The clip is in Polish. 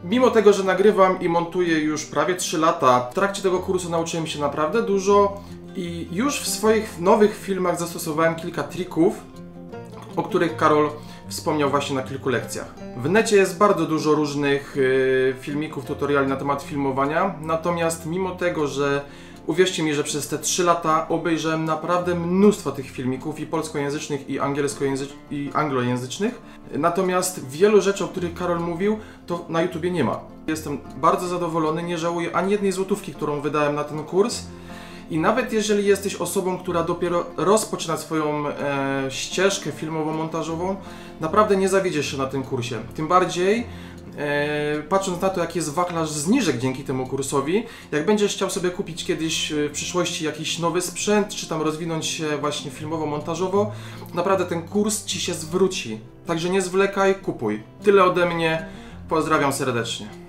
Mimo tego, że nagrywam i montuję już prawie 3 lata, w trakcie tego kursu nauczyłem się naprawdę dużo i już w swoich nowych filmach zastosowałem kilka trików, o których Karol wspomniał właśnie na kilku lekcjach. W necie jest bardzo dużo różnych filmików, tutoriali na temat filmowania, natomiast mimo tego, że uwierzcie mi, że przez te 3 lata obejrzałem naprawdę mnóstwo tych filmików i polskojęzycznych, i anglojęzycznych. Natomiast wielu rzeczy, o których Karol mówił, to na YouTubie nie ma. Jestem bardzo zadowolony, nie żałuję ani jednej złotówki, którą wydałem na ten kurs. I nawet jeżeli jesteś osobą, która dopiero rozpoczyna swoją ścieżkę filmowo-montażową, naprawdę nie zawiedziesz się na tym kursie. Tym bardziej patrząc na to, jaki jest wachlarz zniżek dzięki temu kursowi, jak będziesz chciał sobie kupić kiedyś w przyszłości jakiś nowy sprzęt, czy tam rozwinąć się właśnie filmowo-montażowo, naprawdę ten kurs Ci się zwróci. Także nie zwlekaj, kupuj. Tyle ode mnie, pozdrawiam serdecznie.